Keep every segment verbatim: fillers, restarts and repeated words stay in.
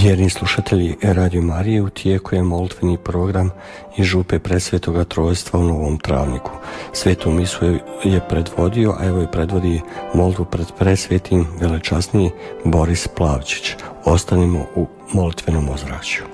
Vjerni slušatelji Radio Marije, u tijeku je molitveni program iz župe Presvetoga Trojstva u Novom Travniku. Svetu misu je predvodio, a evo je predvodi molitvu pred presvetim velečasni Boris Plavčić. Ostanimo u molitvenom ozračju.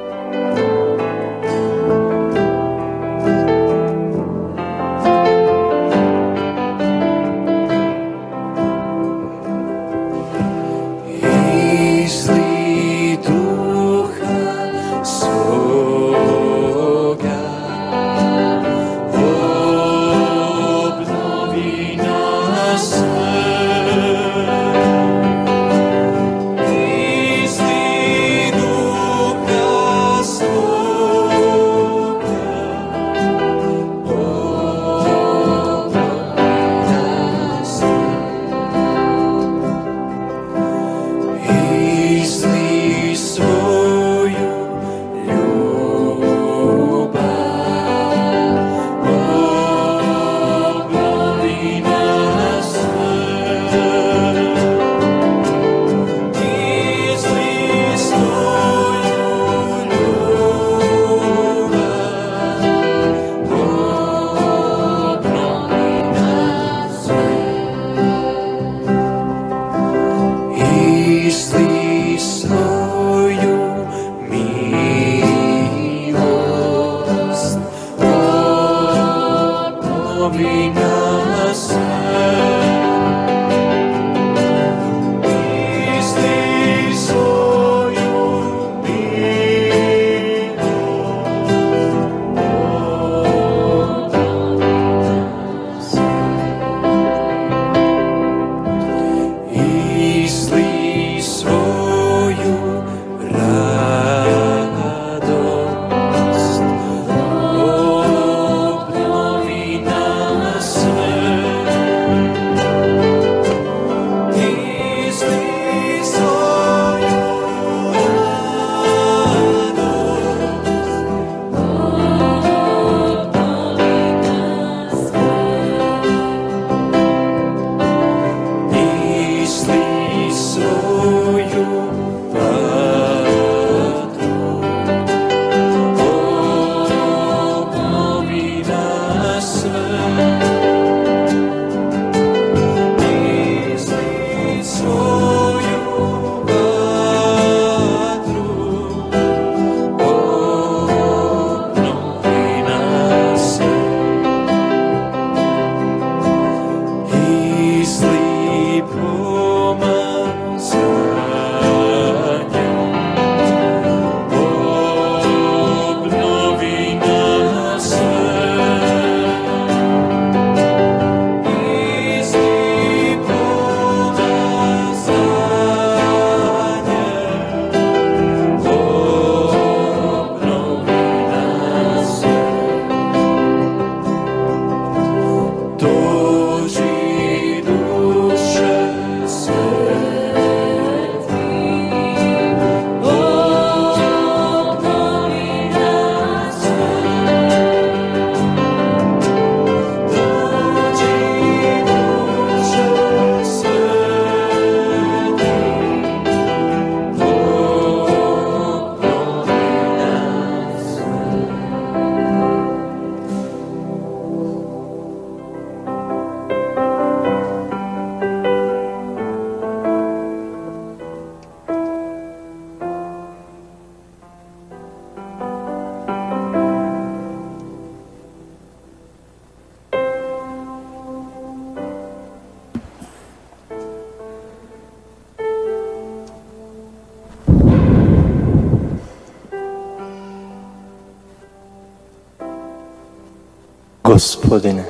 Gospodine,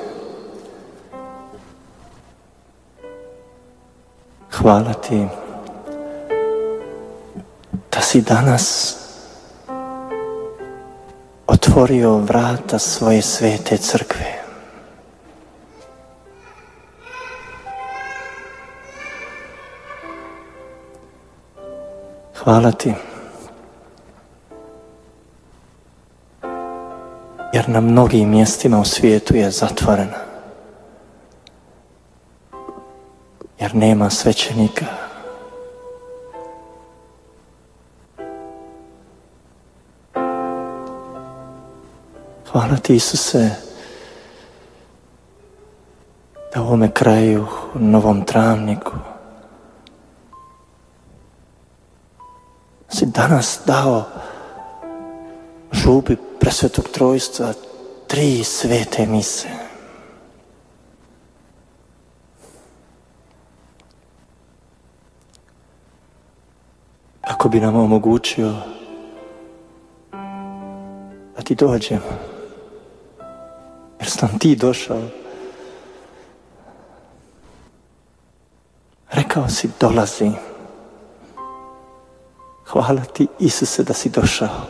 hvala Ti da si danas otvorio vrata svoje svete crkve. Hvala Ti jer na mnogim mjestima u svijetu je zatvorena, jer nema svećenika. Hvala ti, Isuse, da u ovome kraju, u Novom Travniku, si danas dao župi Presvetog Trojstva tri svete mise. Kako bi nam omogućio da ti dođemo, jer si nam ti došao. Rekao si, dolazim. Hvala ti, Isuse, da si došao.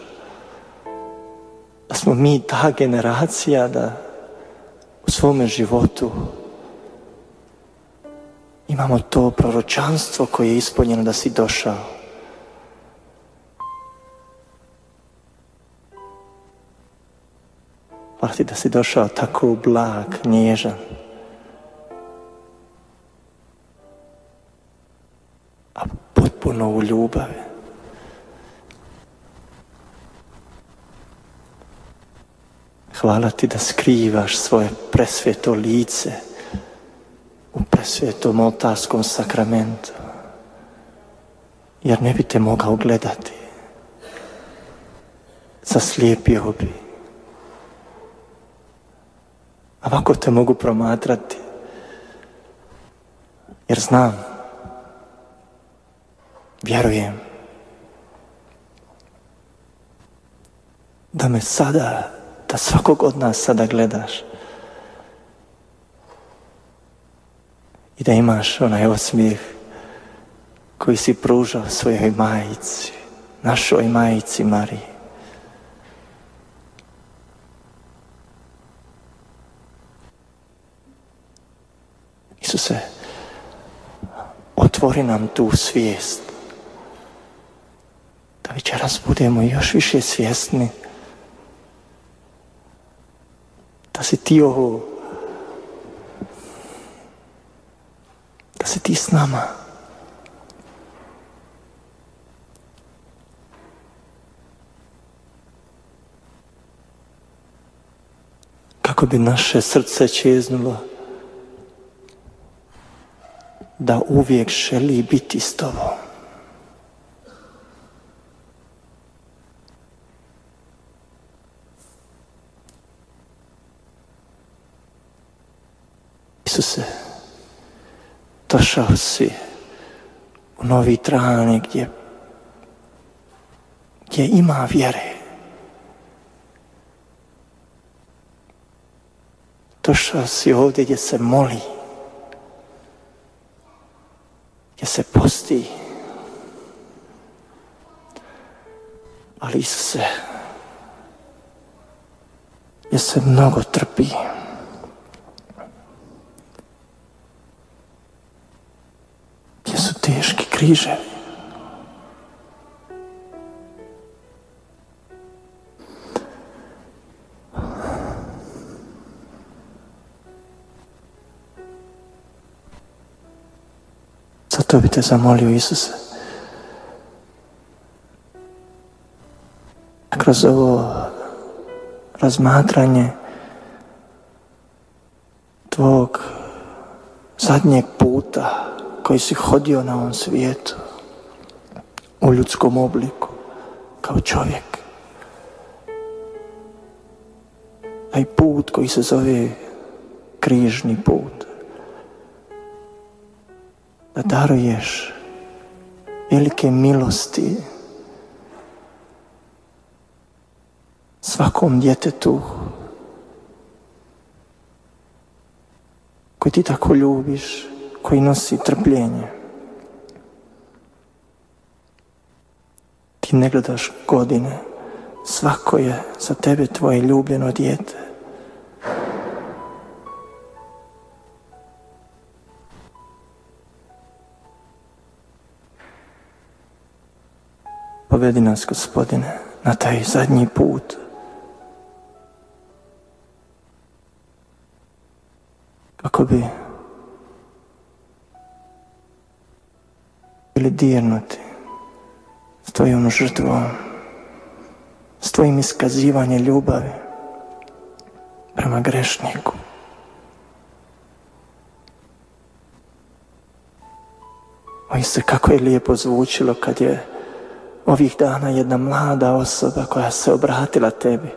Da smo mi ta generacija da u svome životu imamo to proročanstvo koje je ispunjeno da si došao. Hvala ti da si došao tako blag, nježan. A potpuno u ljubavi. Hvala ti da skrivaš svoje presveto lice u presvetom oltarskom sakramentu, jer ne bi te mogao gledati. Zaslijepio bi. A ovako te mogu promatrati, jer znam, vjerujem da me sada, da svakog od nas sada gledaš i da imaš onaj osmijeh koji si pružao svojoj majici, našoj majici Mariji. Isuse, otvori nam tu svijest da večeras budemo još više svjesni da si ti ovo, da si ti s nama. Kako bi naše srce čeznulo da uvijek želi biti s tobom. Isuse, došao si u Novi Travnik gdje, gdje ima vjere. Došao si ovdje gdje se moli, gdje se posti. Ali Isuse, gdje se mnogo trpi. Gdje su teški križevi. Zato bi te zamolio, Isuse, kroz ovo razmatranje tvog zadnjeg puta koji si hodio na ovom svijetu u ljudskom obliku kao čovjek, taj put koji se zove križni put, da daruješ velike milosti svakom djetetu koji ti tako ljubiš, koji nosi trpljenje. Ti ne gledaš godine, svako je za tebe tvoje ljubljeno dijete. Povedi nas, Gospodine, na taj zadnji put. Kako bi bili dirnuti s tvojom žrtvom, s tvojim iskazivanjem ljubavi. prema grešniku. Oj se, kako je lijepo zvučilo kad je ovih dana jedna mlada osoba koja se obratila tebi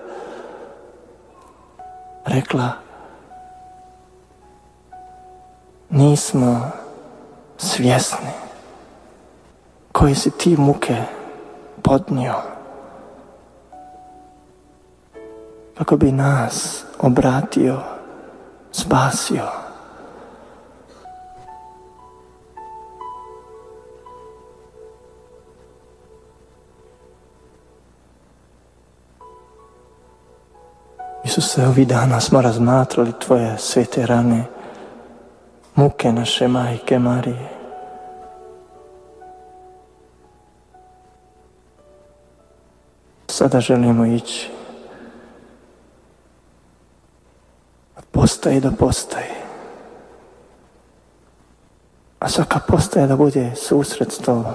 rekla: nismo svjesni koje si ti muke podnio kako bi nas obratio, spasio. Isuse, ovih dana smo razmatrali tvoje svete rane, muke naše majke Marije. Sada želimo ići od postaje do postaje, a svaka postaja da bude susret s tobom.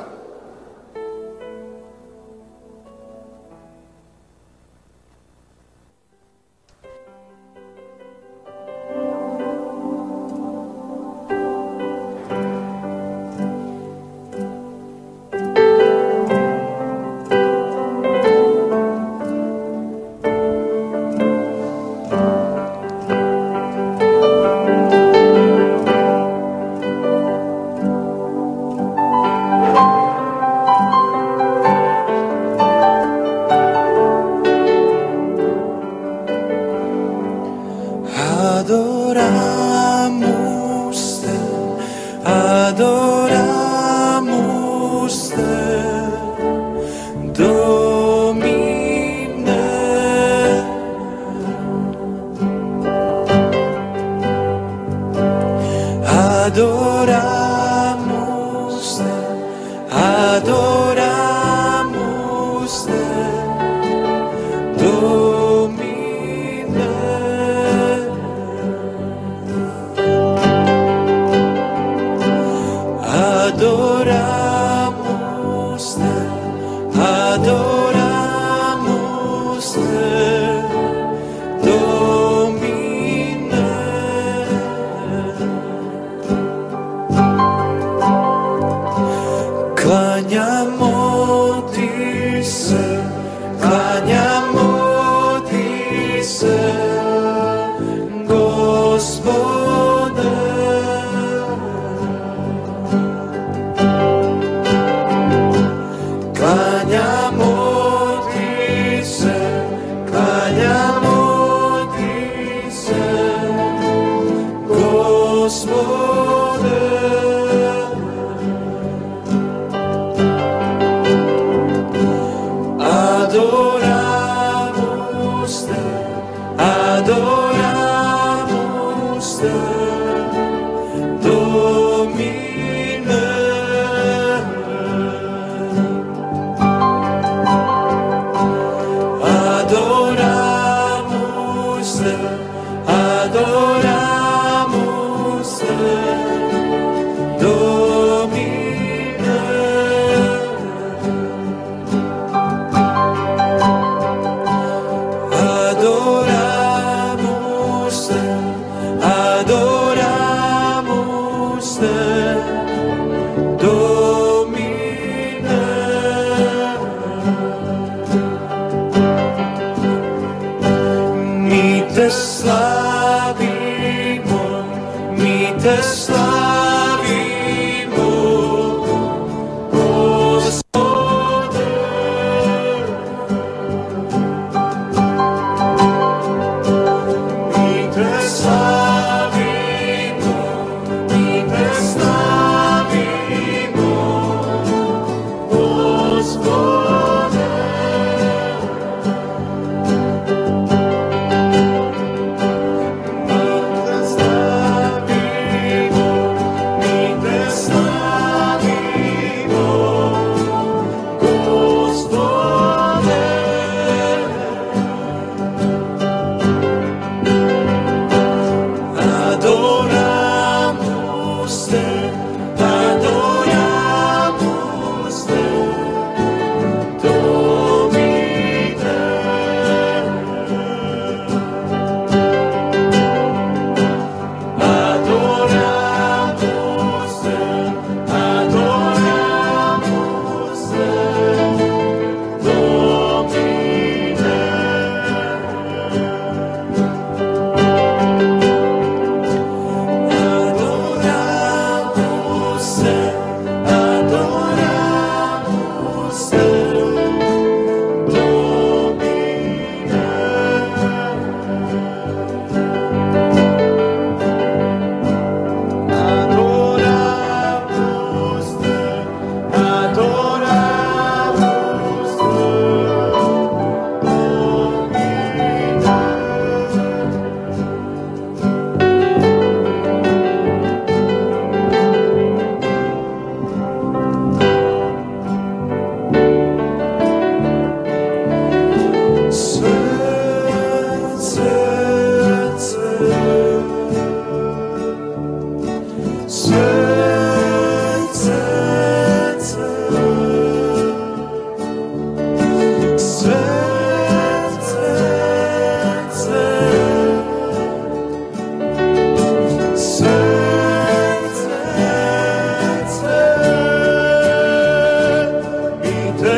Klanjamo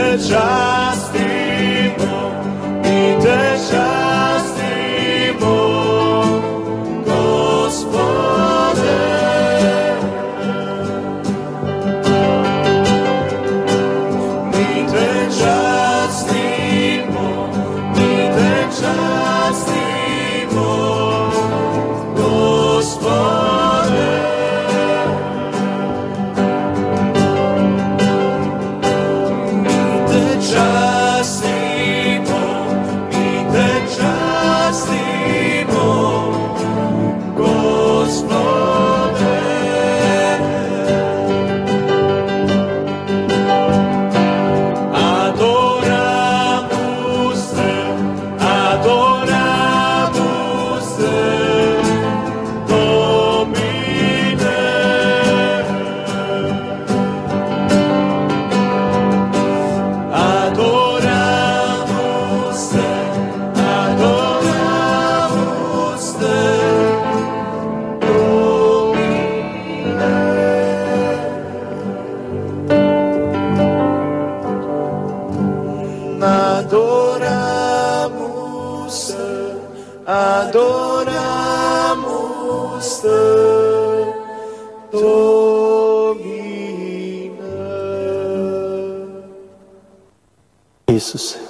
Isuse,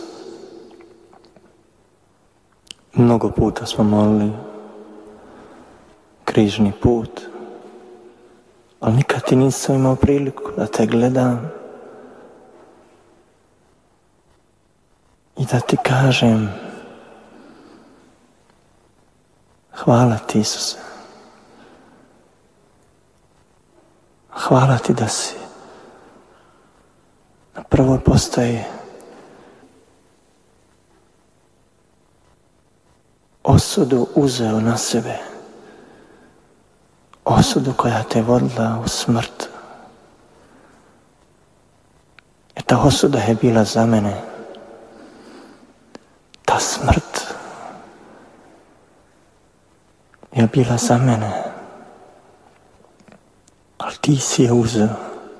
mnogo puta smo molili križni put, ali nikad ti nisam imao priliku da te gledam i da ti kažem hvala ti, Isuse. Hvala ti da si na prvoj postaji osudu uzeo na sebe, osudu koja te vodila u smrt. Jer ta osuda je bila za mene, ta smrt je bila za mene, ali ti si je uzeo.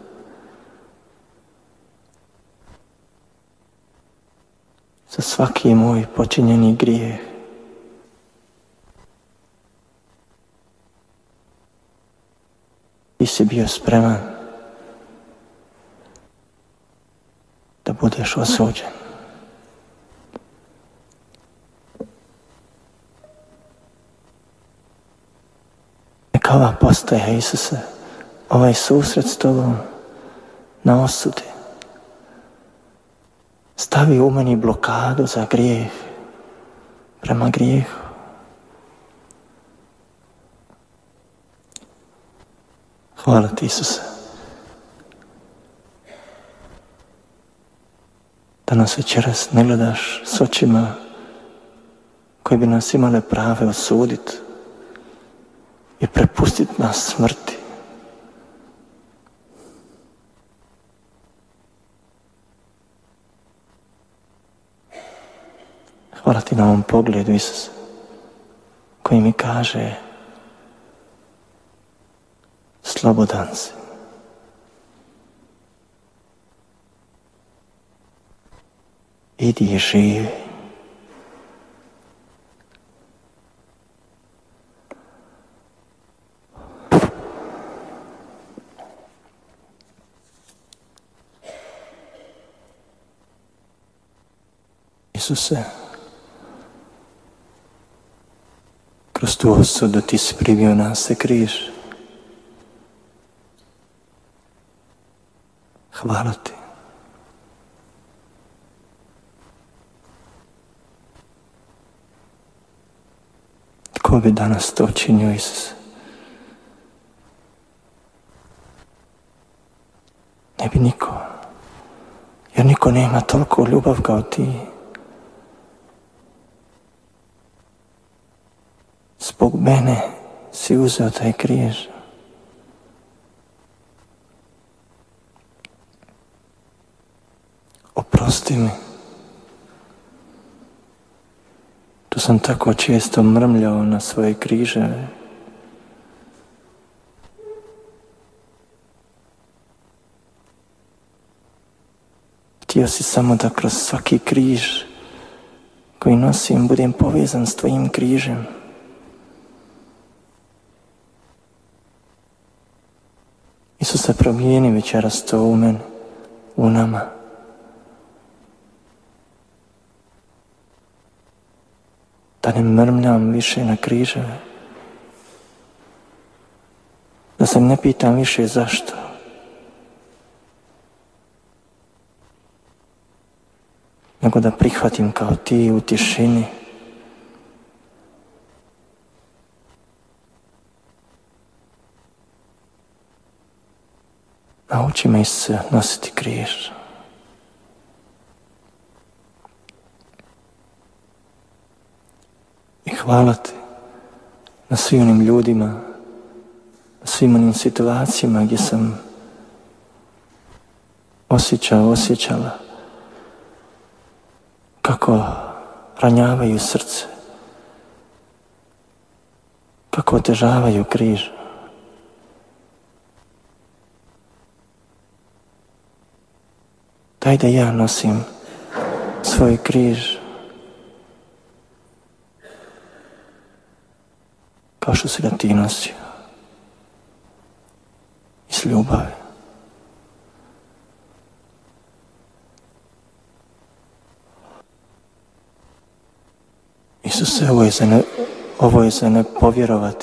Za svaki moj počinjeni grijeh. Ti si bio spreman da budeš osuđen. Neka ova postaja, Isuse, ovaj susret s tobom na osudi stavi u meni blokadu za grijeh, prema grijehu. Hvala ti, Isuse, da nas večeras ne gledaš s očima koji bi nas imale prave osuditi i prepustiti nas smrti. Hvala ti na ovom pogledu, Isuse, koji mi kaže slobodan si. Idi i živi. Isuse, kroz tu osudu ti si primio na se križ. Hvala ti. Tko bi danas to činio, Isuse? Ne bi niko. Jer niko nema toliko ljubav kao ti. Zbog mene si uzeo taj križ. Oprosti mi. Tu sam tako često mrmljao na svoje križeve. htio si samo da kroz svaki križ koji nosim budem povezan s tvojim križem. Isuse, promijeni večeras to u meni, u nama. Da ne mrmljam više na križeve. Da se ne pitam više zašto. Nego da prihvatim kao ti u tišini. Nauči me, Isuse, nositi križ. I hvala ti na svim onim ljudima, na svim onim situacijama gdje sam osjećao, osjećala kako ranjavaju srce, kako otežavaju križ. Daj da ja nosim svoj križ kao što si ga ti nosio, iz ljubavi. Isuse, ovo je za ne, ovo je za ne povjerovati.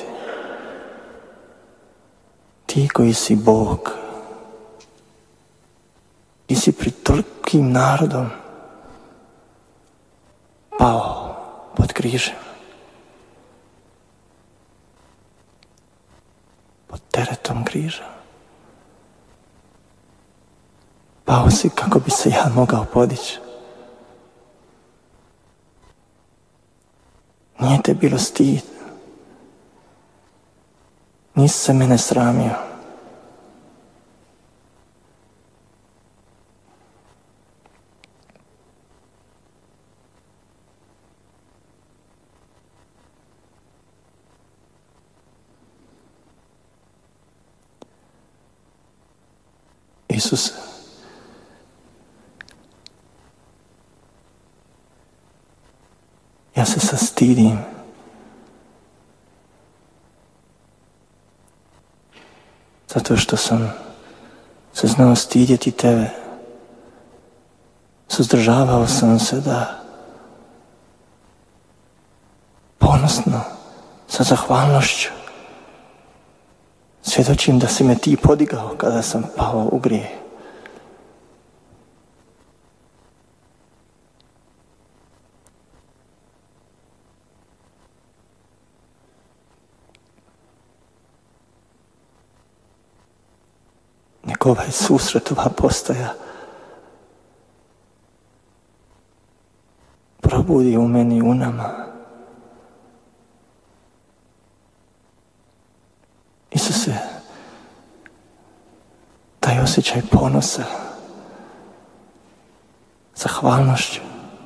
Ti koji si Bog, ti si pred tolikim narodom pao pod križem, pod teretom križa. Pao si kako bi se ja mogao podići. Nije te bilo stid. Nisi se mene sramio. Isuse, ja se sastidim zato što sam se znao stidjeti tebe. Suzdržavao sam se da ponosno, sa zahvalnošću svjedočim da si me ti podigao kada sam pao u grijeh. Nek ovaj susret, ova postaja probudi u meni, u nama Isuse, taj osjećaj ponosa, zahvalnošću,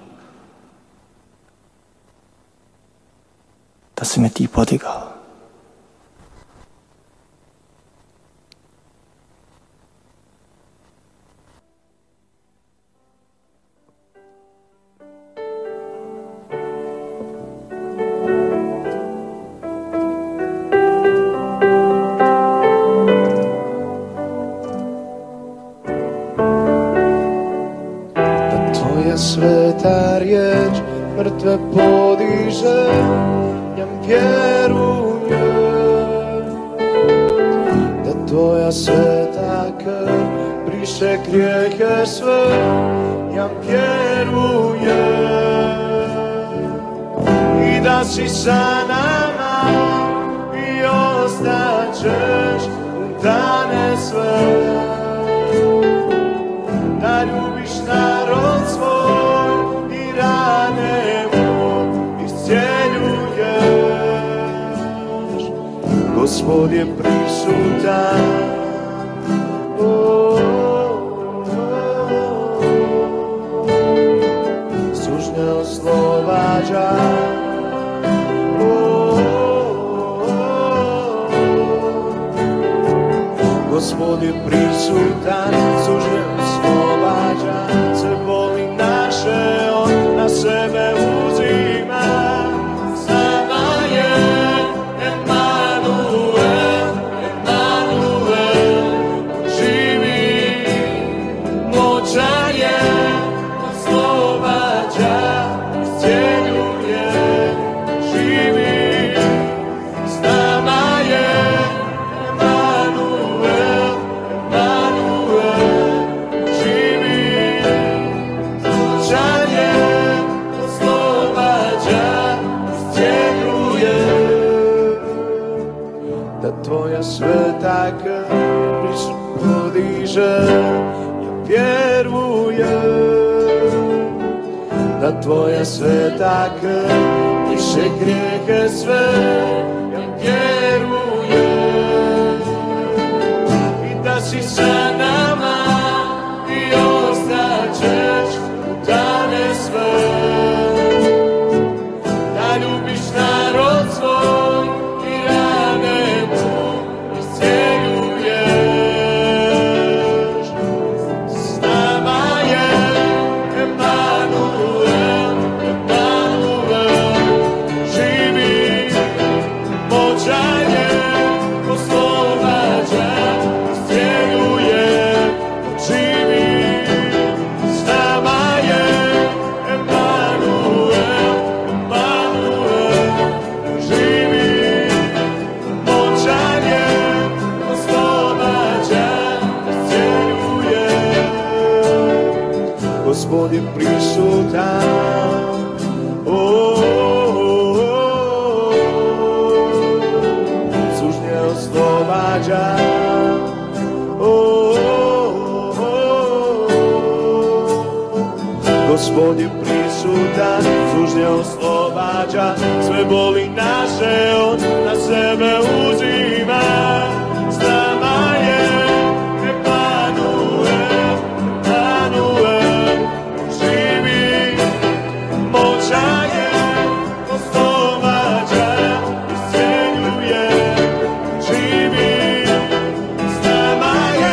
da si me ti podigao. Sveta riječ mrtve podiže, ja vjerujem da tvoja sveta krv briše grijehe sve, ja vjerujem i da si sa nama i ostaćeš u dane sve, da ljubiš narod svoj i rane mu iscijeljuješ. Gospod je prisutan, oh, oh, oh. Sužnje oslobađa, oh, oh, oh. Gospod je prisutan, sužnje oslobađa. oslobađa, sve boli naše on na sebe uzima. S nama je Emanuel, Emanuel, živi, moćan je, oslobađa, iscijeljuje, živi. S nama je Emanuel, Emanuel, živi, moćan je, oslobađa, iscijeljuje. Da tvoja sveta krv podiže, ja vjerujem. Da tvoja sveta krv briše grijehe sve, ja vjerujem. I da si sa nama i ostaćeš u dane sve. Da ljubiš narod svoj i rane mu iscijeljuješ. S nama je Emanuel, Emanuel, živi, moćan je, oslobađa, iscijeljuje, živi. S nama je Emanuel, Emanuel, živi, moćan je, oslobađa, iscijeljuje. Gospod je prisutan, o, sužnje oslobađa, o, Gospod je prisutan, sužnje oslobađa, sve boli naše on na sebe uzima. S nama je Emanuel, Emanuel, živi, moćan je, oslobađa, iscijeljuje, živi. S nama je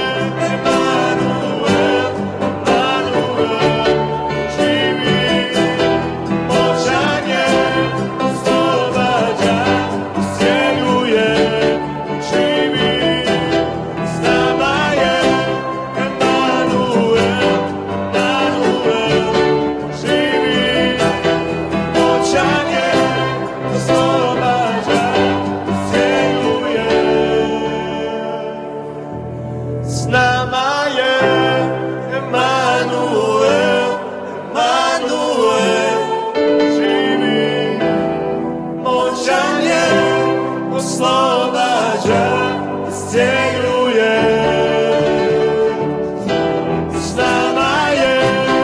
Emanuel, Emanuel, živi, moćan je, oslobađa, iscijeljuje, živi. S nama je Emanuel, Emanuel, živi, moćan je, oslobađa, iscijeljuje. S nama je Emanuel, Emanuel, živi, moćan je, oslobađa, iscijeljuje. S nama je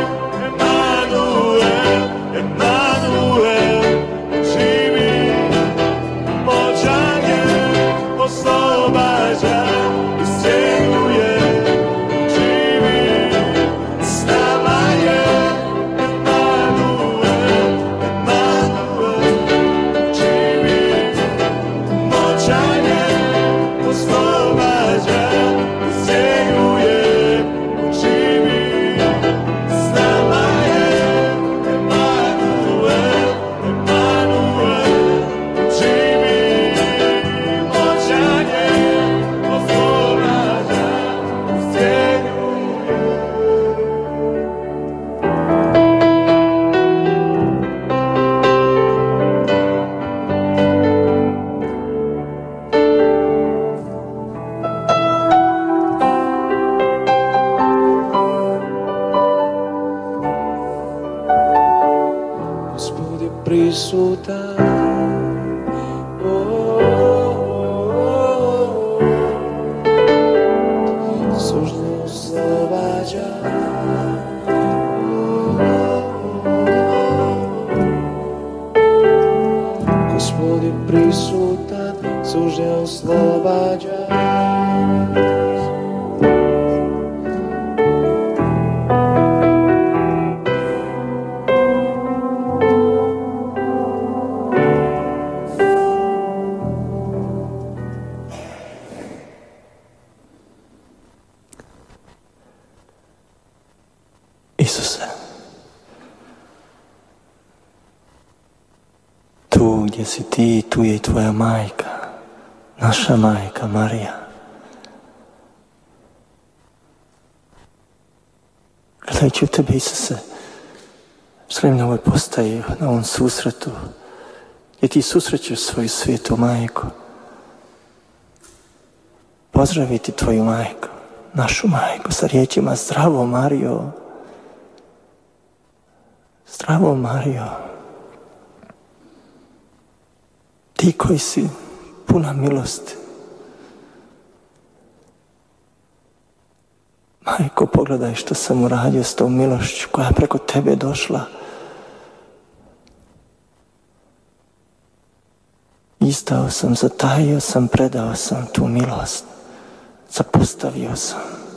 Emanuel, Emanuel, živi, moćan je, oslobađa, iscijeljuje, živi. S nama je Emanuel, Emanuel, živi, moćan je, oslobađa, iscijeljuje, živi. S nama je Emanuel, Emanuel, živi, moćan je, oslobađa, Gospod je prisutan, o, sužnje oslobađa, Gospod je prisutan, sužnje oslobađa. tu gdje si ti, tu je i tvoja majka, naša majka Marija. Gledajući u tebe, Isuse, želim na ovoj postaji, na ovom susretu, gdje ti susrećeš svoju svijetu majku, pozdraviti tvoju majku, našu majku, sa riječima zdravo Marijo, zdravo Marijo, ti koji si puna milosti. Majko, pogledaj što sam uradio s tom milošću koja je preko tebe došla. Izdao sam, zatajio sam, predao sam tu milost. Zapostavio sam.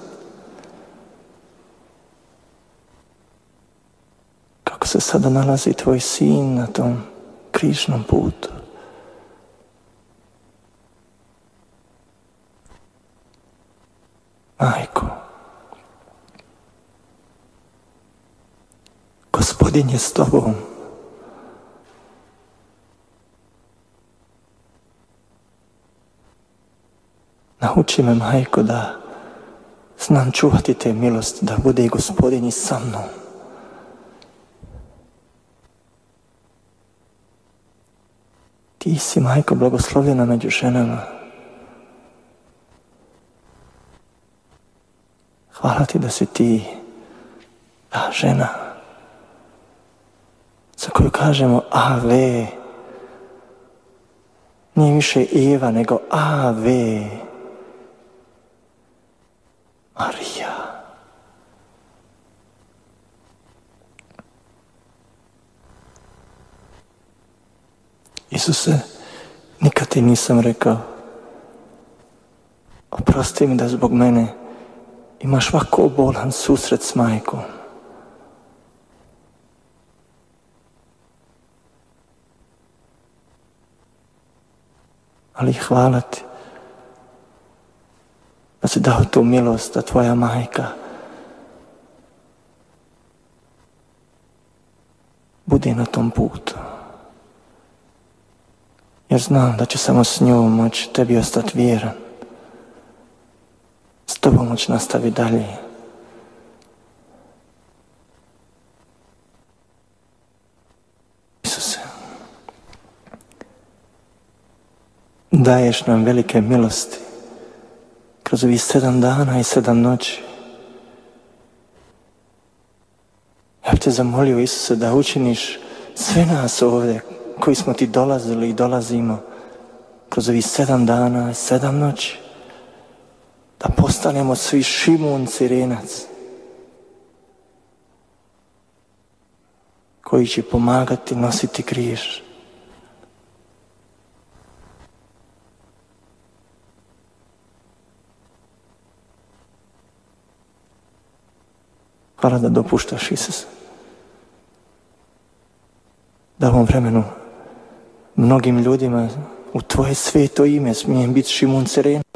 Kako se sada nalazi tvoj sin na tom križnom putu. Majko, Gospodin je s tobom. Nauči me, majko, da znam čuvati te milosti, da bude i Gospodin i sa mnom. Ti si, majko, blagoslovljena među ženama. Hvala ti da si ti ta žena za koju kažemo Ave. Nije više Eva, nego Ave Marija. Isuse, nikad ti nisam rekao oprosti mi da zbog mene imaš ovako bolan susret s majkom. Ali hvala ti da si dao tu milost da tvoja majka bude na tom putu. Jer znam da će samo s njom moći tebi ostati vjeran. S tobom moći nastavi dalje. Isuse, daješ nam velike milosti kroz ovih sedam dana i sedam noći. Ja bih te zamolio, Isuse, da učiniš sve nas ovdje koji smo ti dolazili i dolazimo kroz ovih sedam dana i sedam noći, da postanemo svi Šimun Cirenac koji će pomagati nositi križ. Hvala da dopuštaš, Isuse, da u ovom vremenu mnogim ljudima u tvoje sveto ime smijem biti Šimun Cirenac.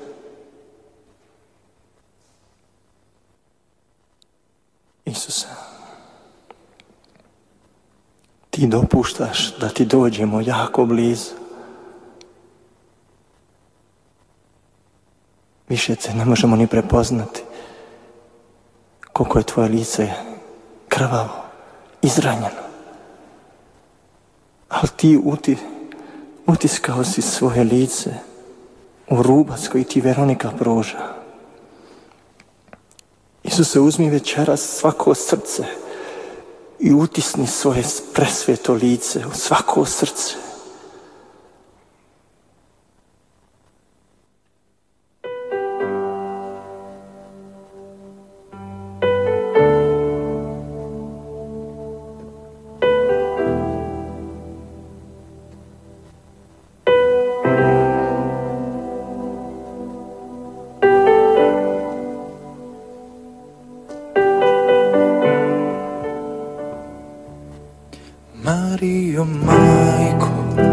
Isuse, ti dopuštaš da ti dođemo jako blizu. Više se ne možemo ni prepoznati koliko je tvoje lice krvavo, izranjeno. Ali ti uti, utiskao si svoje lice u rubac koji ti Veronika pruža. Isuse, uzmi večeras svako srce i utisni svoje presveto lice u svako srce. Marijo, majko,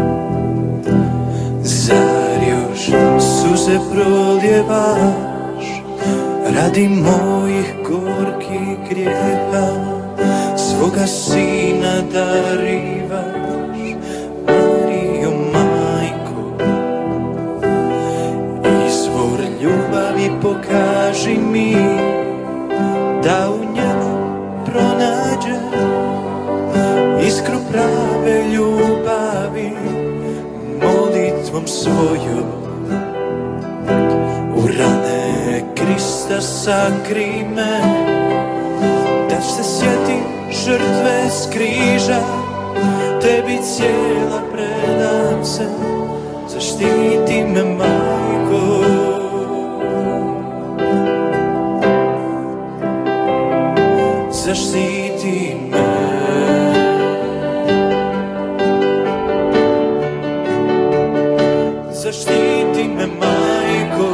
zar još suze proljevaš radi mojih gorkih grijeha, svoga sina darivaš. kaži mi da u njemu pronađe iskru prave ljubavi, molitvom svojom u rane Krista sakri me, da se sjetim žrtve s križa, tebi cijela predam se, zaštiti me majko. Zaštiti me. Zaštiti me majko,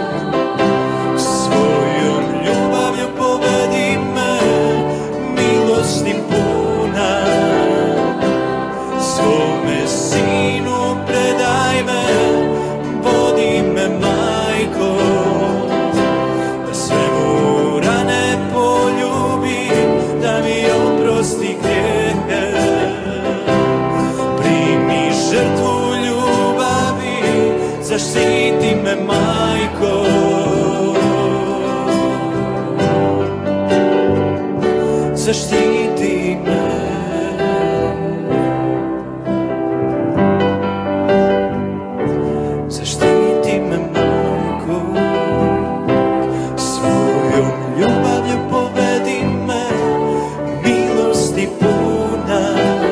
svojom ljubavlju povedi me, milosti puna, svome sinu predaj me, vodi me majko, da sve mu rane poljubim, da mi oprosti grijehe, primi žrtvu ljubavi, zaštiti me majko. Zaštiti me. Zaštiti me majko, svojom ljubavlju povedi me, milosti puna,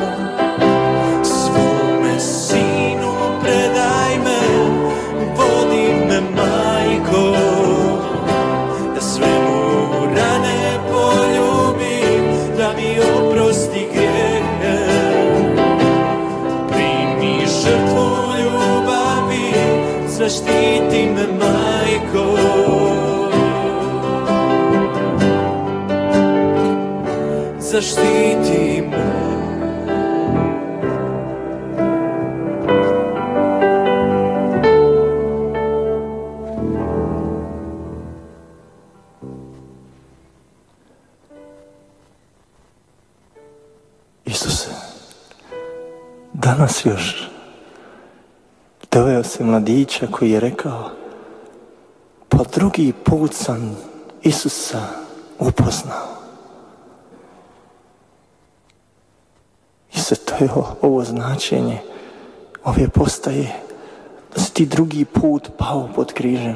svome sinu predaj me, vodi me majko, da sve mu rane poljubim, da mi oprosti grijehe, primi žrtvu ljubavi, zaštiti me majko. Zaštiti me. Isuse, danas još doveo se mladića koji je rekao: po drugi put sam Isusa upoznao. Isuse, to je ovo značenje ove postaje, da si ti drugi put pao pod križem.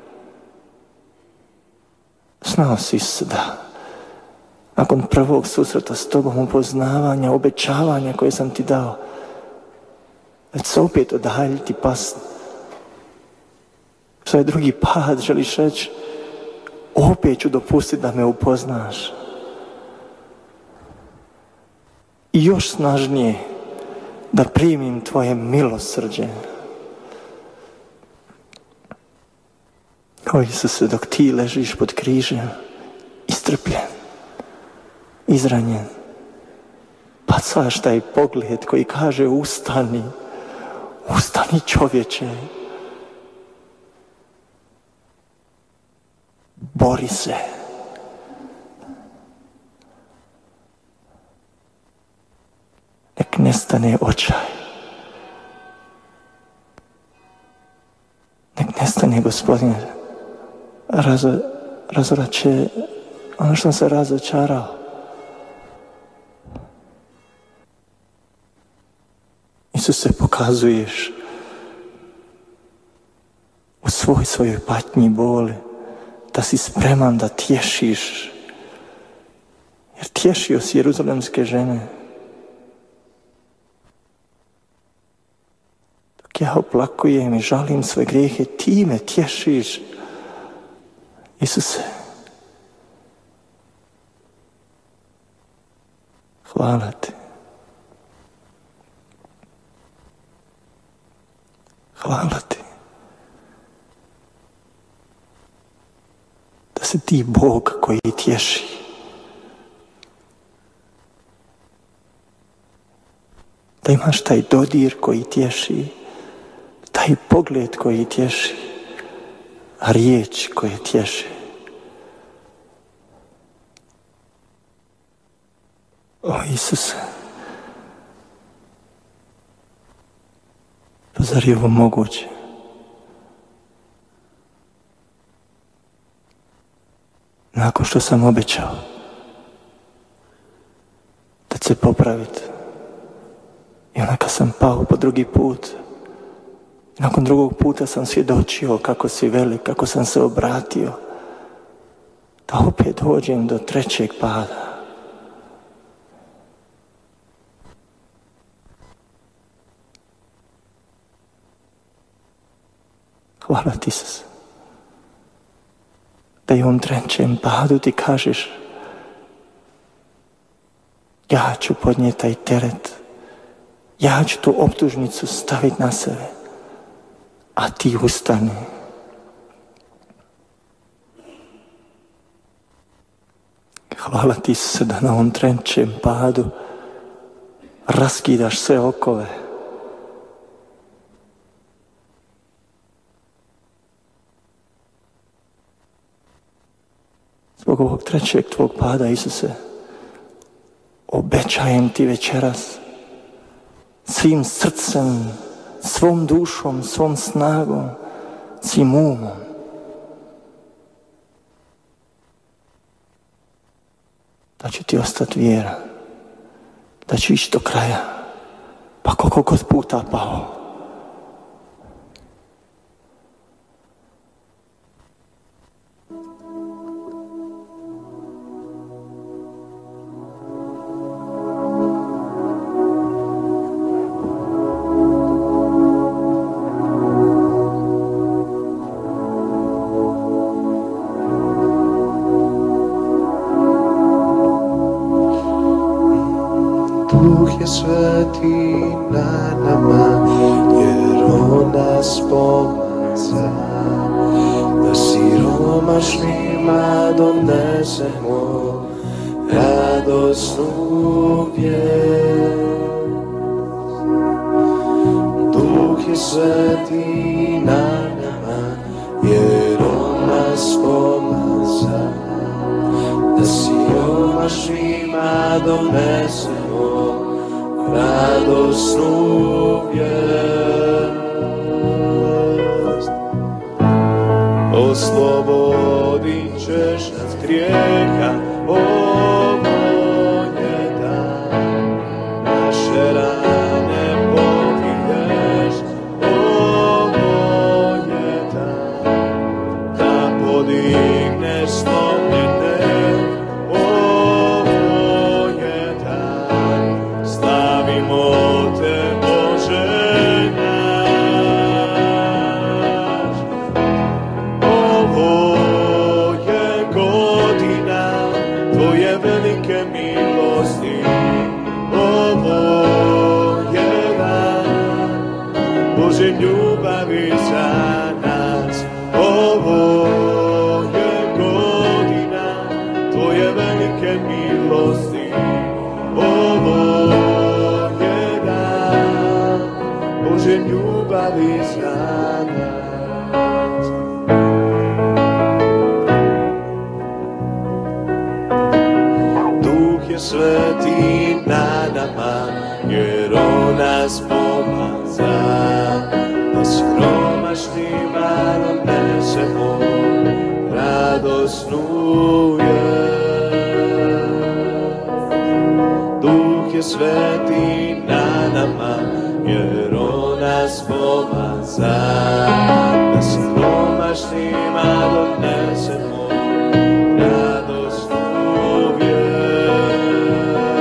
Znao si, Isuse, da nakon prvog susreta s tobom, upoznavanja, obećavanja koje sam ti dao, da će se opet odaljiti past. Svoj drugi pad želiš reći, opet ću dopustiti da me upoznaš. I još snažnije da primim tvoje milosrđe. O Isuse, dok ti ležiš pod križem, istrpljen, izranjen, bacaš taj pogled koji kaže: ustani, ustani čovječe, bori se. Nek nestane očaj, nek nestane, Gospodine, razo, razorače ono što se razočarao. Isuse, pokazuješ u svoj svojoj patnji boli da si spreman da tješiš, jer tješio si jeruzalemske žene. Dok ja oplakujem i žalim svoje grijehe, ti me tješiš. Isuse, hvala ti. Hvala ti da si ti Bog koji tješi. Da imaš taj dodir koji tješi, taj pogled koji tješi, a riječ koja tješi. O Isuse, pa zar je ovo moguće? onako što sam obećao. Da će se popraviti. I onda kad sam pao po drugi put, nakon drugog puta sam svjedočio kako si velik, kako sam se obratio, da opet dođem do trećeg pada. Hvala ti, Isuse, da i u ovom trećem padu ti kažeš ja ću podnijeti taj teret, ja ću tu optužnicu staviti na sebe, a ti ustani. Hvala ti, Isuse, da na ovom trećem padu raskidaš sve okove. Zbog ovog trećeg tvog pada, Isuse, obećajem ti večeras svim srcem, svom dušom, svom snagom, svim umom, da ću ti ostati vjeran, da ću ići do kraja, pa koliko god puta pao. Duh je sveti na nama, jer on nas pomaza, da siromašnima donesemo radosnu vijest. Duh je sveti na nama, jer on nas pomaza, da siromašnima donesemo radosnu vijest. Oslobodit ćeš nas grijeha, ovo je dan. Naše rane pokriješ, ovo je dan. Da podigneš slomljene, ovo je dan. Slavimo te, Bože naš. Ovo je godina tvoje velike milosti. Ovo je dan Bože ljubavi za nas. Ovo je godina tvoje velike milosti. Ovo je dan Bože ljubavi za nas. Duh je sveti na nama, jer on nas pomaza, da siromašnima donesemo radosnu vijest. Duh je sveti na nama, jer on nas pomaza, da siromašnima donesemo radosnu vijest.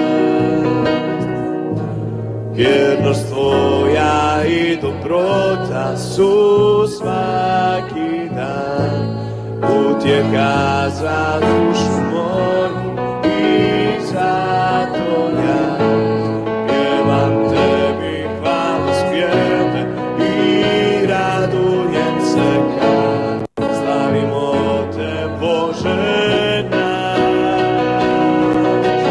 Vjernost tvoja i dobrota su svaki dan, utjeha za dušu moju i zato ja pjevam tebi hvalospjeve i radujem se kad slavimo te, Bože naš.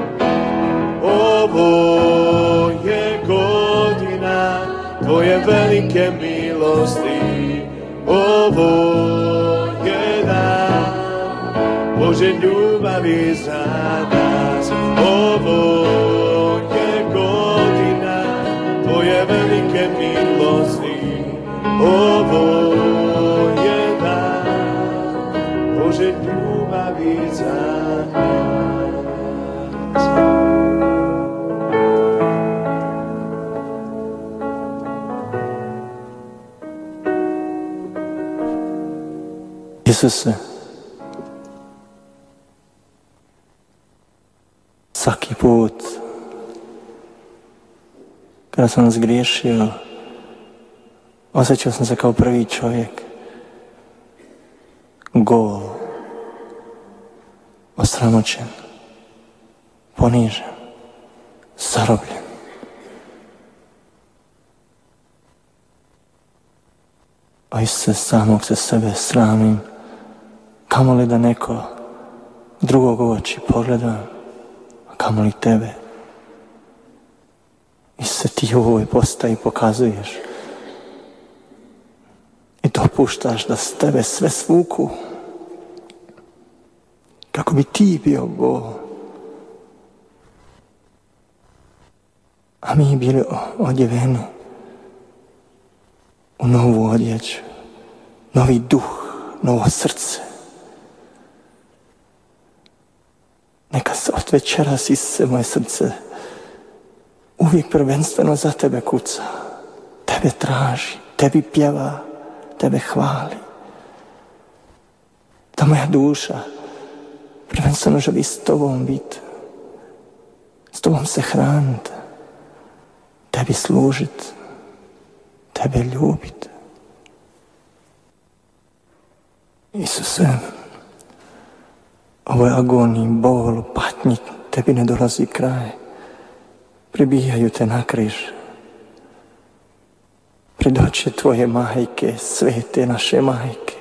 Ovo je godina tvoje velike milosti. Ovo je dan Bože ljubavi za nas. Ovo je godina tvoje velike milosti. Ovo je dan Bože ljubavi Isuse, svaki put kada sam zgriješio, osjećao sam se kao prvi čovjek, gol, osramoćen, ponižen, zarobljen. A Isuse, samog se sebe sramim, kamoli da neko drugog u oči pogleda, a kamoli tebe. Isuse, ti u ovoj postaji pokazuješ i dopuštaš da s tebe sve svuku kako bi ti bio gol, a mi bili odjeveni u novu odjeću, novi duh, novo srce. Neka se od večeras, Isuse, moje srce uvijek prvenstveno za tebe kuca, tebe traži, tebi pjeva, tebe hvali. Da moja duša prvenstveno želi s tobom biti, s tobom se hraniti, tebi služiti, tebe ljubiti. Isuse, ovoj agoniji, bolu, patnji, tebi ne dolazi kraj. Pribijaju te na križ. Pred oči tvoje majke, svete naše majke.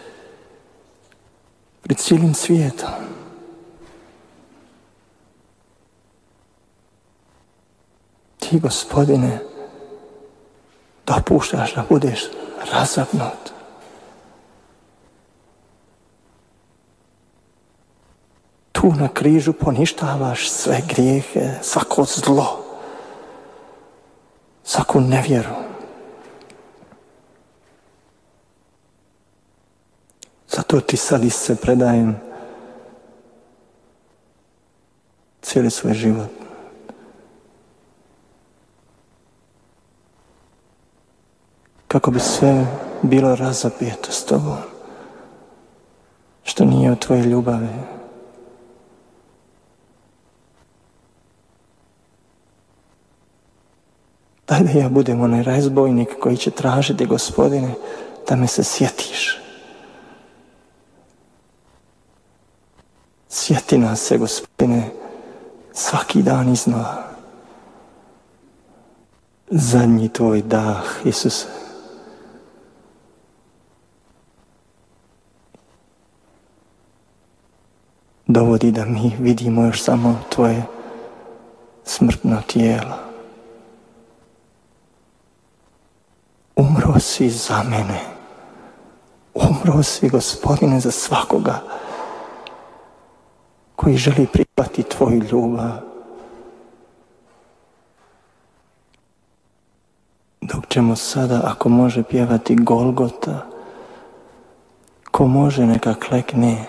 Pred cijelim svijetom. Ti, Gospodine, dopuštaš da budeš razapnut. Tu na križu poništavaš sve grijehe, svako zlo, svaku nevjeru. Zato ti sad i se predajem cijeli svoj život. Kako bi sve bilo razapijeto s tobom, što nije od tvoje ljubavi. Daj da ja budem onaj razbojnik koji će tražiti, Gospodine, da me se sjetiš. Sjeti nas se, Gospodine, svaki dan iznova. Zadnji tvoj dah, Isuse. Dovodi da mi vidimo još samo tvoje smrtno tijelo. Umro si za mene. Umro si, Gospodine, za svakoga koji želi prihvatiti tvoju ljubav. Dok ćemo sada, ako može, pjevati Golgota, ko može neka klekne.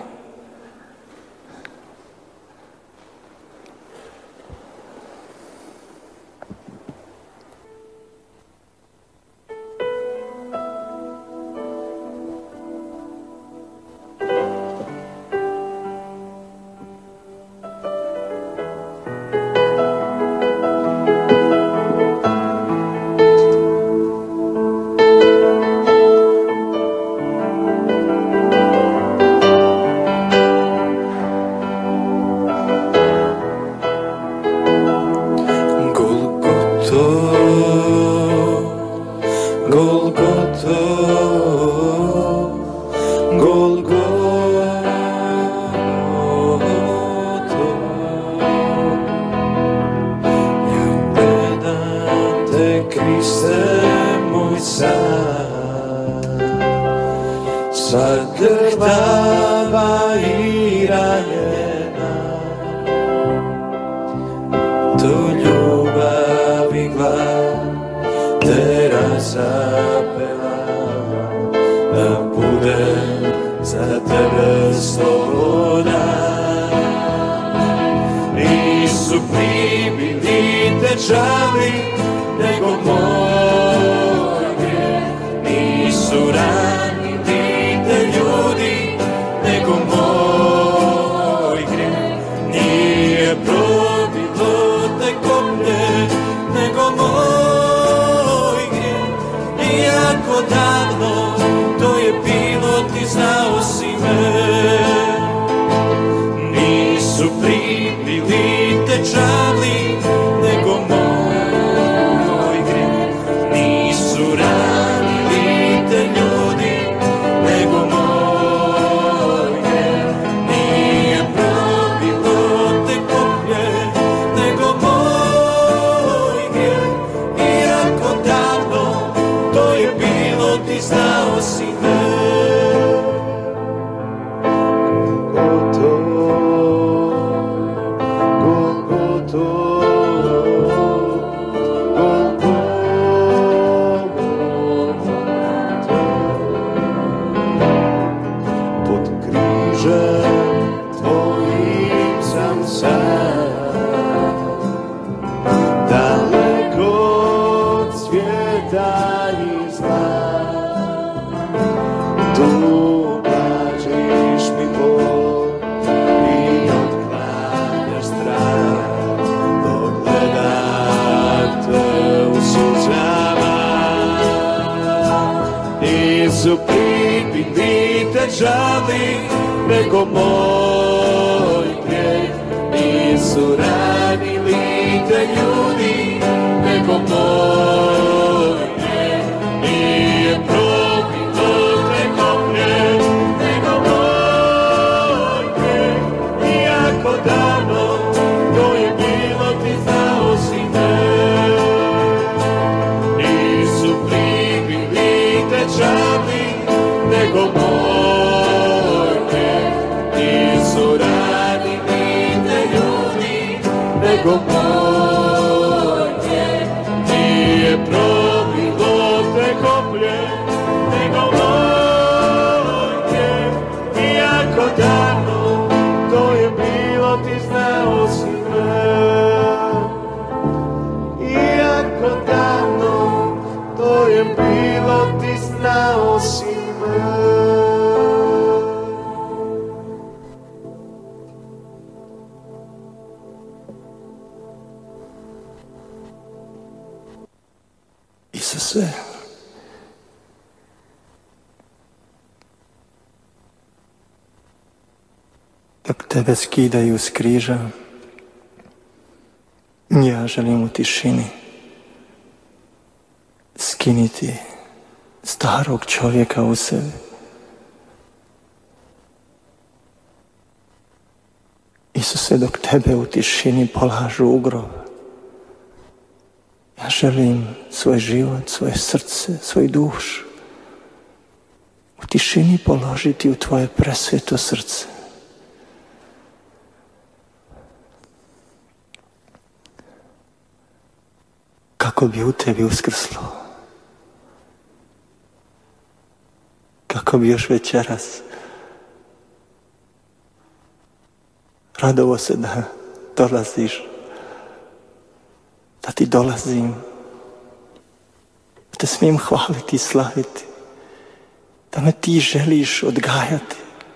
Nisu rani, dite ljudi, žali nego moj grijeh. Nisu ranili te ljudi nego moj grijeh. Nije probilo te koplje nego moj grijeh. Iako davno to je bilo, ti znao si me. Nisu pribili te čavli nego moj grijeh. Nisu ranili te ljudi nego moj grijeh. Nije probilo te koplje nego moj grijeh. Iako davno to je bilo, ti znao si me. Iako davno to je bilo, ti znao si me. Isuse, dok tebe skidaju s križa, ja želim u tišini skiniti starog čovjeka u sebi. Isuse, dok tebe u tišini polažu u grob, ja želim svoj život, svoje srce, svoj dušu u tišini položiti u tvoje presveto srce. Kako bi u tebi uskrslo, kako bi još večeras radovo se da dolaziš, da ti dolazim, da te smijem hvaliti i slaviti, da me ti želiš odgajati.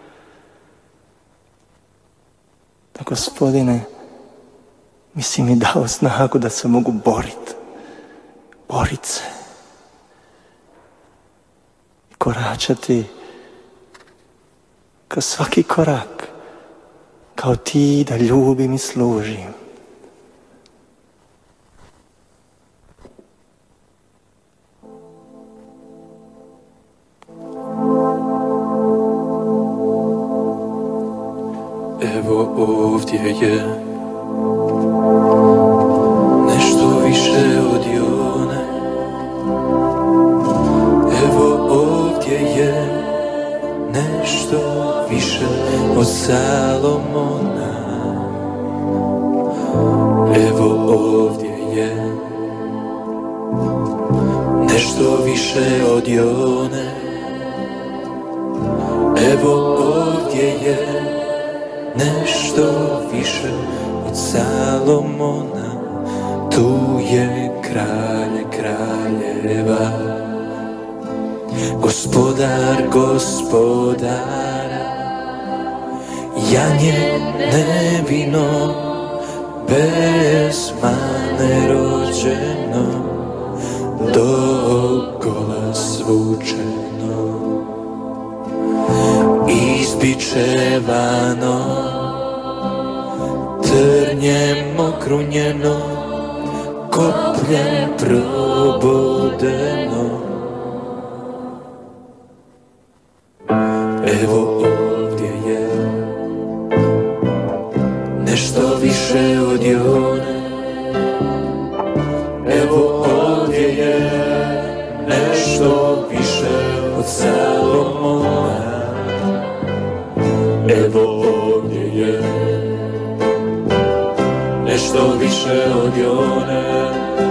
Da, Gospodine, mi si mi dao snagu da se mogu boriti, borit se i koračati kroz svaki korak kao ti, da ljubim i služim. Evo ovdje je nešto više od Jone. Evo ovdje je nešto više od Salomona. Evo ovdje je nešto više od Jone. Evo ovdje je nešto više od Salomona. Tu je kralj kraljeva, gospodar gospodara, janje nevino, bez mane rođeno, do gola svučeno, izbičevano, trnjem okrunjeno, kopljem probodeno. Evo ovdje je nešto više od Jone. Evo ovdje je nešto više od Salomona. Evo ovdje je nešto više od Jone.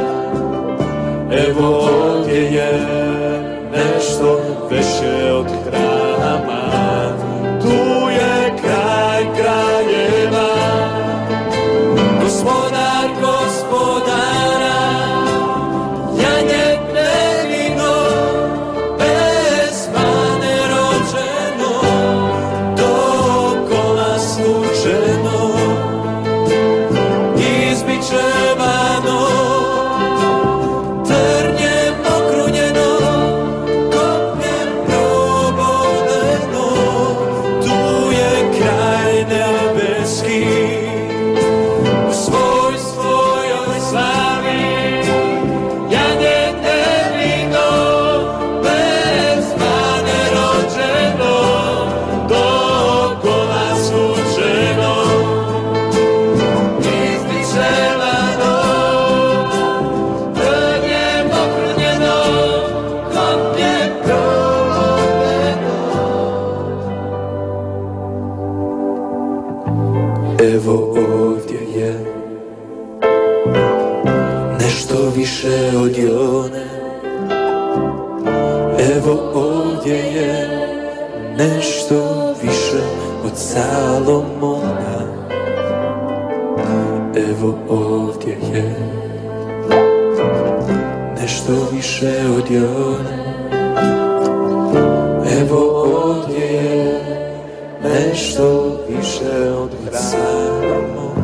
Evo ovdje je nešto više od Hrama. Tu je kralj kraljeva, gospodar gospodara, janje nevino, bez mane rođeno, do kola slučeno, izbičevano, trnjem okrunjeno, više od Jone. Evo ovdje je nešto više od Salomona. Evo ovdje je nešto više od Jone. Evo ovdje je nešto više od Salomona.